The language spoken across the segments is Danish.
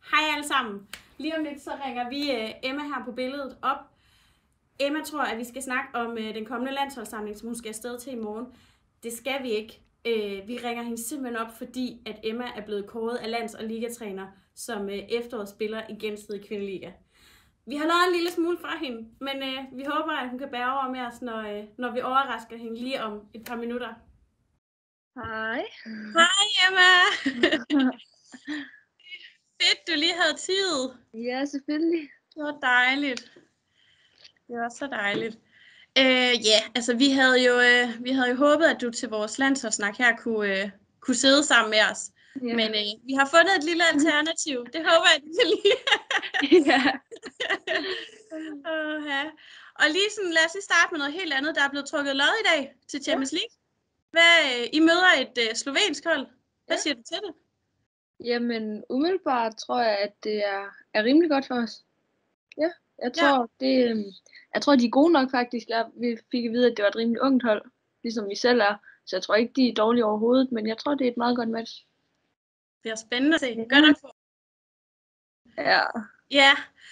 Hej alle sammen. Lige om lidt så ringer vi Emma her på billedet op. Emma tror, at vi skal snakke om den kommende landsholdssamling, som hun skal afsted til i morgen. Det skal vi ikke. Vi ringer hende simpelthen op, fordi at Emma er blevet kåret af lands- og ligatræner som efterårsspiller i Gensidige Kvindeliga. Vi har lavet en lille smule fra hende, men vi håber, at hun kan bære over med os, når vi overrasker hende lige om et par minutter. Hej. Hej Emma! Fedt, du lige havde tid. Ja, selvfølgelig. Det var dejligt. Det var så dejligt. Altså vi havde jo håbet, at du til vores landsholdssnak her kunne sidde sammen med os. Ja. Men vi har fundet et lille alternativ. Det håber jeg, du kan lide. Ja. Og lige sådan, lad os lige starte med noget helt andet. Der er blevet trukket lod i dag til Champions League. I møder et slovensk hold. Hvad siger du til det? Jamen, umiddelbart tror jeg, at det er rimelig godt for os. Ja, jeg tror, de er gode nok faktisk. Vi fik at vide, at det var et rimelig ungt hold, ligesom vi selv er. Så jeg tror ikke, de er dårlige overhovedet, men jeg tror, det er et meget godt match. Det er spændende at se. Gør nok for. Ja. Ja.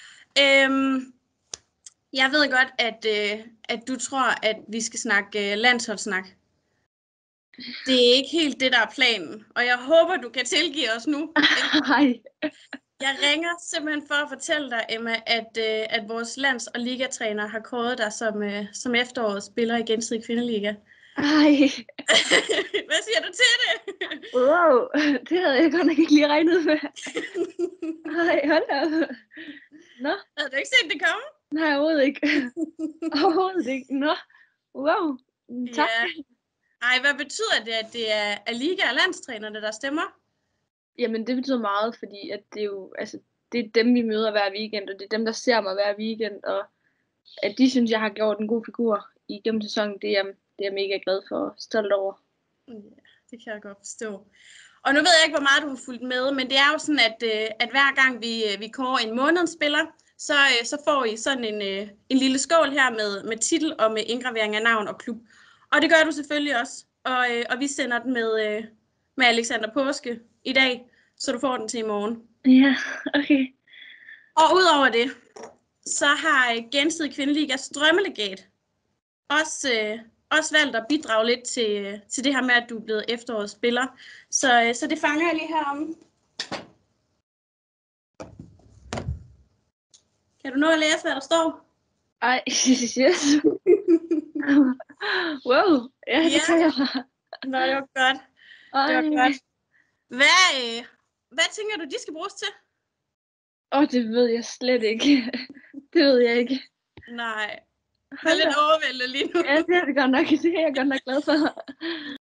Jeg ved godt, at du tror, at vi skal snakke landsholdssnak. Det er ikke helt det, der er planen, og jeg håber, du kan tilgive os nu. Hej. Jeg ringer simpelthen for at fortælle dig, Emma, at vores lands- og ligatræner har kåret dig som efterårets spiller i Gensidige Kvindeliga. Hej. Hvad siger du til det? Wow, det havde jeg godt nok ikke lige regnet med. Hej, hold da. Nå. Havde du ikke set det komme? Nej, overhovedet ikke. Overhovedet ikke. Nå. Wow. Tak. Ja. Ej, hvad betyder det, at det er liga- og landstrænerne, der stemmer? Jamen, det betyder meget, fordi at det er jo, altså, det er dem, vi møder hver weekend, og det er dem, der ser mig hver weekend, og at de synes, jeg har gjort en god figur igennem sæsonen, det er jeg mega glad for og stolt over. Ja, det kan jeg godt forstå. Og nu ved jeg ikke, hvor meget du har fulgt med, men det er jo sådan, at hver gang vi kårer en månedsspiller, så får I sådan en lille skål her med titel og med indgravering af navn og klub. Og det gør du selvfølgelig også. Og vi sender den med Alexander Påske i dag, så du får den til i morgen. Ja, okay. Og udover det, så har Gensidige Kvindeligas drømmelegat også valgt at bidrage lidt til det her med, at du er blevet efterårets spiller. Så det fanger jeg lige heromme. Kan du nå at læse, hvad der står? Ej, yes. Wow, ja, det kan jeg. Nå, det var godt. Det var godt. Hvad tænker du, de skal bruges til? Det ved jeg slet ikke. Det ved jeg ikke. Nej. Jeg er lidt overvældet lige nu. Ja, det er det godt nok. Det er jeg godt nok glad for.